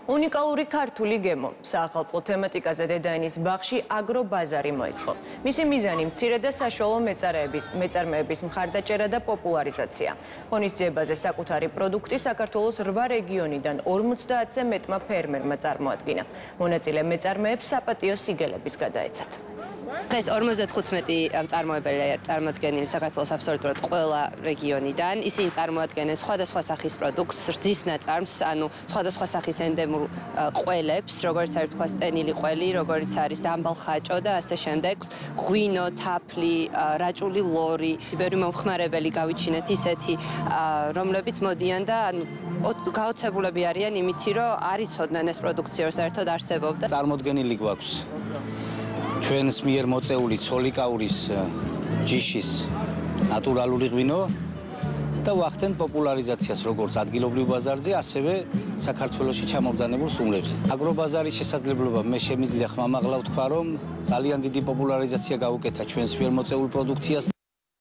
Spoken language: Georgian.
უნიკალური ქართული გემო საახალწლო თემატიკაზე დედაენის ბაღში აგრობაზარი მოეწყო. მისი მიზანი მცირე და საშუალო მეწარმეების მხარდაჭერა და პოპულარიზაცია. ღონისძიებაზე საკუთარი პროდუქტი საქართველოს 8 რეგიონიდან 50-ზე მეტმა ფერმერმა წარმოადგინა. მონაწილე მეწარმეებს საპატიო სიგელებიც გადაეცათ. დღეს 55 მწარმოებელი წარმოადგენილი საქართველოს აბსოლუტურად ყველა რეგიონიდან. ისინი წარმოადგენენ სხვადასხვა სახის პროდუქტს, რძის ნაწარმს, ანუ სხვადასხვა სახის ენდემურ ყველებს, როგორც არის თქვა სტენილი ყველი, როგორც არის დამბალხაჭო და ასე შემდეგ. ღვინო, თაფლი, რაჭული ლორი, ბევრი მომხმარებელი გავიჩინეთ ისეთი, რომლებიც მოდიან და გაოცებულები არიან იმითი, რომ არ იცოდნენ ეს პროდუქცია საერთოდ არსებობდა. წარმოდგენილი გვაქვს ჩვენს მიერ მოწეული ცოლიკაურის ჯიშის ნატურალური ღვინო და ვახდენ პოპულარიზაციას როგორც ადგილობრივ ბაზარზე, ასევე საქართველოში ჩამობრძანებულ სტუმრებს. აგრობაზარის შესაძლებლობა მე შემიძლია ხმამაღლა ვთქვა, რომ ძალიან დიდი პოპულარიზაცია გაუკეთა ჩვენს მიერ მოწეულ პროდუქციას.